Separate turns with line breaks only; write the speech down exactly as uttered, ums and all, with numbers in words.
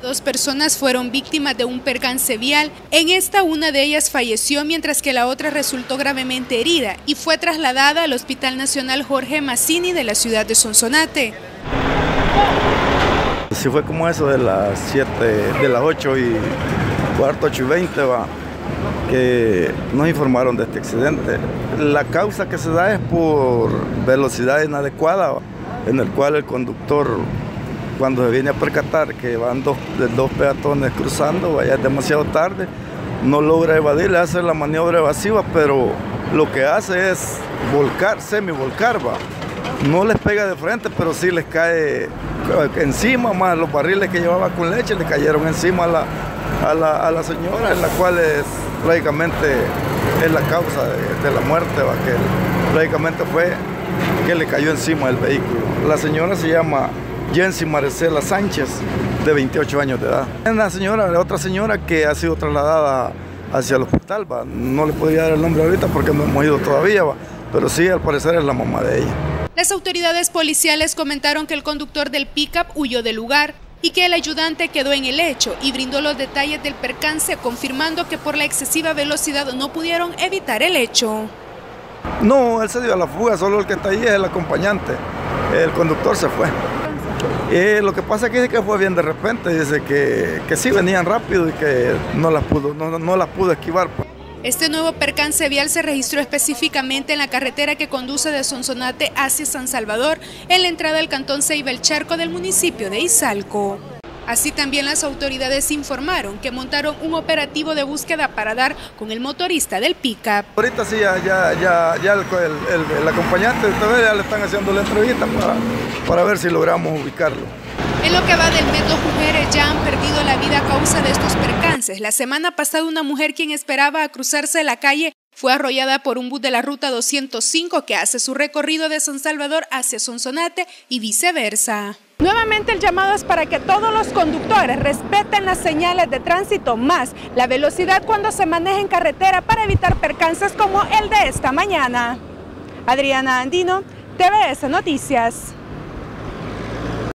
Dos personas fueron víctimas de un percance vial. En esta, una de ellas falleció, mientras que la otra resultó gravemente herida y fue trasladada al Hospital Nacional Jorge Mazzini de la ciudad de Sonsonate.
Sí, fue como eso de las siete, de las ocho y cuarto, ocho y veinte, va, que nos informaron de este accidente. La causa que se da es por velocidad inadecuada, va, en el cual el conductor, cuando se viene a percatar que van dos, dos peatones cruzando, vaya demasiado tarde, no logra evadir, le hace la maniobra evasiva, pero lo que hace es volcar, semi-volcar, va. No les pega de frente, pero sí les cae encima, más los barriles que llevaba con leche le cayeron encima a la, a la, a la señora, en la cual es, prácticamente es la causa de, de la muerte, va, que prácticamente fue que le cayó encima el vehículo. La señora se llama Jensi Maricela Sánchez, de veintiocho años de edad. Es una señora, otra señora que ha sido trasladada hacia el hospital, va. No le podría dar el nombre ahorita porque no hemos ido todavía, va, pero sí, al parecer es la mamá de ella.
Las autoridades policiales comentaron que el conductor del pick-up huyó del lugar y que el ayudante quedó en el hecho y brindó los detalles del percance, confirmando que por la excesiva velocidad no pudieron evitar el hecho.
No, él se dio a la fuga, solo el que está ahí es el acompañante. El conductor se fue. Eh, lo que pasa es que dice que fue bien de repente, dice que, que sí venían rápido y que no las pudo, no, no las pudo esquivar.
Este nuevo percance vial se registró específicamente en la carretera que conduce de Sonsonate hacia San Salvador, en la entrada al cantón Ceiba el Charco del municipio de Izalco. Así también las autoridades informaron que montaron un operativo de búsqueda para dar con el motorista del pick-up.
Ahorita sí, ya, ya, ya, ya el, el, el, el acompañante ya le están haciendo la entrevista para, para ver si logramos ubicarlo.
En lo que va del mes, dos mujeres ya han perdido la vida a causa de estos percances. La semana pasada, una mujer quien esperaba a cruzarse la calle fue arrollada por un bus de la ruta doscientos cinco que hace su recorrido de San Salvador hacia Sonsonate y viceversa. Nuevamente el llamado es para que todos los conductores respeten las señales de tránsito, más la velocidad cuando se maneja en carretera para evitar percances como el de esta mañana. Adriana Andino, T V S Noticias.